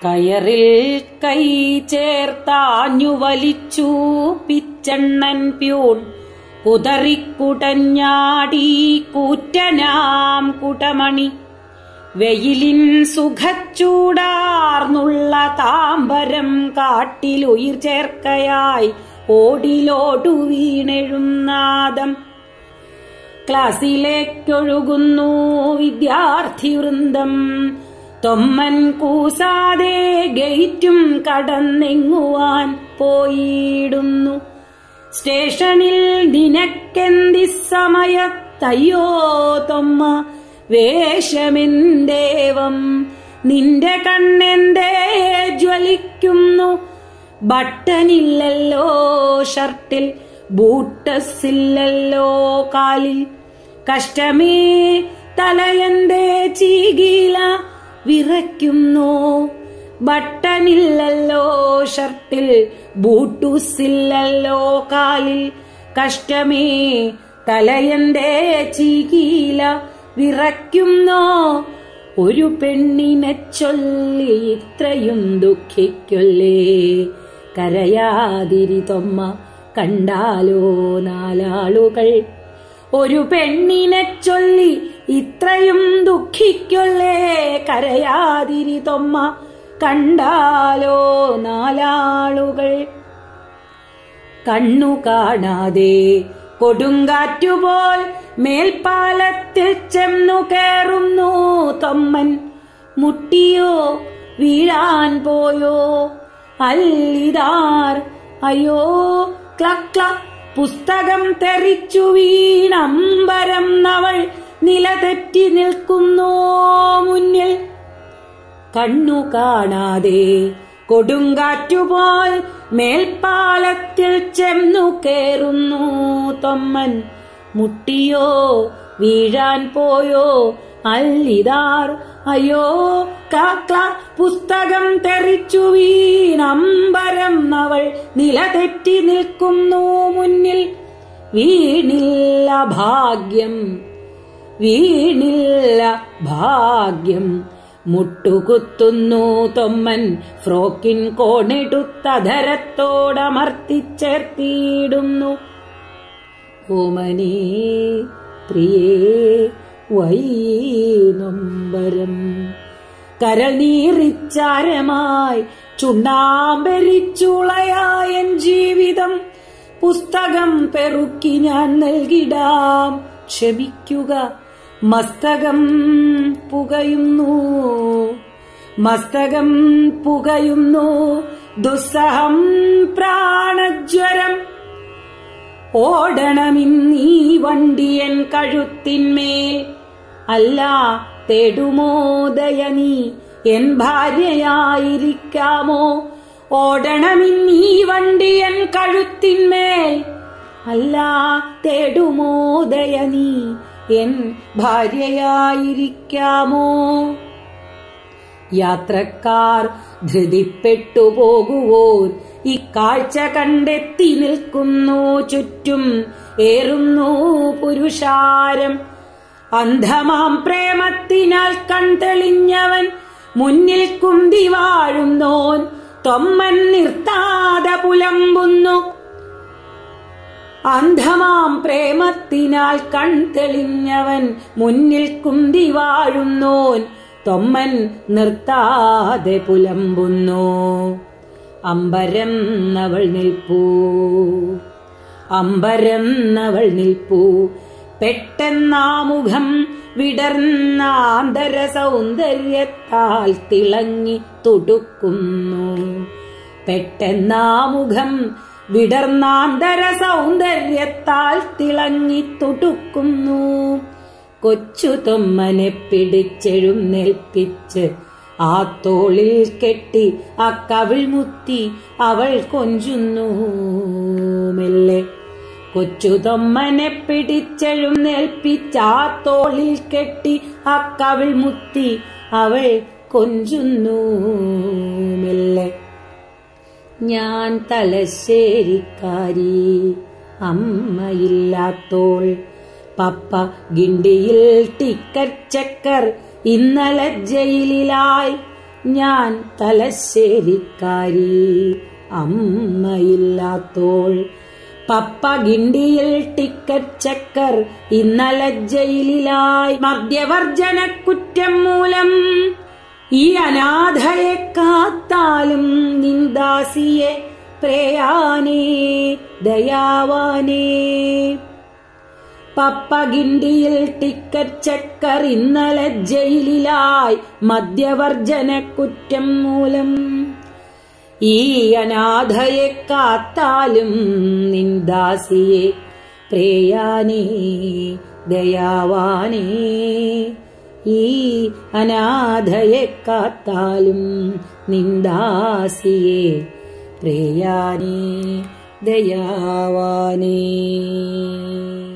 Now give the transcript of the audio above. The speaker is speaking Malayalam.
കയറിൽ കൈ ചേർത്താഞ്ഞു വലിച്ചു പിച്ചണ്ണൻ പ്യൂൺ കുതറിക്കുടഞ്ഞാടി കൂറ്റനാം കുടമണി. വെയിലിൻ സുഖച്ചൂടാർന്നുള്ള താമ്പരം കാട്ടിലുയിർ ചേർക്കയായി ഓടിലോടു വീണെഴുന്നാദം. ക്ലാസ്സിലേക്കൊഴുകുന്നു വിദ്യാർത്ഥി വൃന്ദം. തൊമ്മൻ കൂസാതെ ഗേറ്റും കടന്നെങ്ങുവാൻ പോയിടുന്നു. സ്റ്റേഷനിൽ നിനക്കെന്തിസമയത്തയ്യോ തൊമ്മ വേഷമെന്തേവം, നിന്റെ കണ്ണെന്തേ ജ്വലിക്കുന്നു. ബട്ടനില്ലല്ലോ ഷർട്ടിൽ, ബൂട്ടസില്ലല്ലോ കാലിൽ. കഷ്ടമേ തലയെന്തേ ചീകില വിറയ്ക്കുന്നു. ബട്ടനില്ലല്ലോ ഷർട്ടിൽ, ബൂട്ടൂസില്ലല്ലോ കാലിൽ. കഷ്ടമേ തലയെന്തേ ചീകില വിറയ്ക്കുന്നോ. ഒരു പെണ്ണിനെ ചൊല്ലി ഇത്രയും ദുഃഖിക്കൊല്ലേ. കരയാതിരി തൊമ്മ കണ്ടാലോ നാലാളുകൾ. ഒരു പെണ്ണിനെ ചൊല്ലി ഇത്രയും ദുഃഖിക്കൊല്ലേ. കരയാതിരി തൊമ്മ കണ്ടാലോ നാലാളുകൾ. കണ്ണു കാണാതെ കൊടുങ്കാറ്റുപോൽ മേൽപ്പാലത്തിൽ ചെന്നു കയറുന്നു തൊമ്മൻ. മുട്ടിയോ വീഴാൻ പോയോ അല്ലിതാർ അയ്യോ ക്ലക് ക്ലക്. പുസ്തകം തെറിച്ചു വീണമ്പരം അവൾ നിലതെറ്റി നിൽക്കുന്നു മുന്നിൽ. കണ്ണു കാണാതെ കൊടുങ്കാറ്റുപോൽ മേൽപ്പാലത്തിൽ ചെന്നു കയറുന്നു തൊമ്മൻ. മുട്ടിയോ വീഴാൻ പോയോ അല്ലിതാർ അയ്യോ ക്ലാക് ക്ലാക്. പുസ്തകം തെറിച്ചു വീണമ്പരം അവൾ നിലതെറ്റി നിൽക്കുന്നു മുന്നിൽ. വീണില്ല ഭാഗ്യം, വീണില്ല ഭാഗ്യം. മുട്ടുകുത്തുന്നു തൊമ്മൻ ഫ്രോക്കിൻ കോണെടുത്തധരത്തോടമർത്തിച്ചേർത്തിയിടുന്നു. ഓമനേ പ്രിയേ വൈനൊമ്പരം. കരൾ നീറിച്ചാരമായി ചുണ്ണാമ്പരിച്ചുളയായൻ ജീവിതം. പുസ്തകം പെറുക്കി ഞാൻ നൽകിടാം, ക്ഷമിക്കുക. മസ്തകം പുകയുന്നു, മസ്തകം പുകയുന്നു. ദുസ്സഹം പ്രാണജ്വരം. ഓടണമിന്നീ വണ്ടിയൻ കഴുത്തിന്മേൽ. അല്ല തേടുമോ ദയനീ എൻ ഭാര്യയായിരിക്കാമോ. ഓടണമിന്നീ വണ്ടിയൻ കഴുത്തിന്മേൽ. അല്ല തേടുമോ ദയനീ എൻ ഭാര്യയായിരിക്കാമോ. യാത്രക്കാർ ധൃതിപ്പെട്ടു പോകുവോർ ഇക്കാഴ്ച കണ്ടെത്തി നിൽക്കുന്നു ചുറ്റും. ഏറുന്നു പുരുഷാരം. അന്ധമാം പ്രേമത്തിനാൽ കൺതെളിഞ്ഞവൻ മുന്നിൽ കുന്തി വാഴുന്നോൻ. തൊമ്മൻ നിർത്താതെ പുലമ്പുന്നു. അന്ധമാം പ്രേമത്തിനാൽ കൺതെളിഞ്ഞവൻ മുന്നിൽ കുന്തി വാഴുന്നോൻ. തൊമ്മൻ നിർത്താതെ പുലമ്പുന്നു. അമ്പരം അവൾ നിൽപ്പൂ, അമ്പരം അവൾ നിൽപ്പൂ. പെട്ടെന്നാമുഖം വിടർന്ന ആന്തര സൗന്ദര്യത്താൽ തിളങ്ങി തുടുക്കുന്നു. പെട്ടെന്നാമുഖം വിടർന്നാന്തര സൗന്ദര്യത്താൽ തിളങ്ങി തുടുക്കുന്നു. കൊച്ചു തൊമ്മനെ പിടിച്ചെഴുന്നേൽപ്പിച്ച് ആ തോളിൽ കെട്ടി ആ കവിൾ മുത്തി അവൾ കൊഞ്ചുന്നു മെല്ലെ. കൊച്ചു തൊമ്മനെ പിടിച്ചെഴുന്നേൽപ്പിച്ച് ആ തോളിൽ കെട്ടി ആ കവിൾ മുത്തി അവൾ കൊഞ്ചുന്നു മെല്ലെ. ഞാൻ തലശ്ശേരിക്കാരി, അമ്മയില്ലാത്തോൾ. പപ്പ ഗിണ്ടിയിൽ ടിക്കറ്റ് ചെക്കർ, ഇന്നലെ ജയിലിലായി. ഞാൻ തലശ്ശേരിക്കാരി അമ്മയില്ലാത്തോൾ. പപ്പ ഗിണ്ടിയിൽ ടിക്കറ്റ് ചെക്കർ ഇന്നലെ ജയിലിലായി. മദ്യവർജന കുറ്റം മൂലം ഈ അനാഥയെ കാത്താലും നിന്ദാസിയെ പ്രേയാനേ ദയാവാനേ. പപ്പ ഗിണ്ടിയിൽ ടിക്കറ്റ് ചെക്കർ ഇന്നലെ ജയിലിലായി. മദ്യവർജന കുറ്റം മൂലം ഈ അനാഥയെ കാത്താലും നിന്ദാസിയെ പ്രേയാനേ ദയാവാനേ. ഈ അനാഥയെ കാത്താലും നിന്ദാസിയെ പ്രേയാനേ ദയാവാനേ.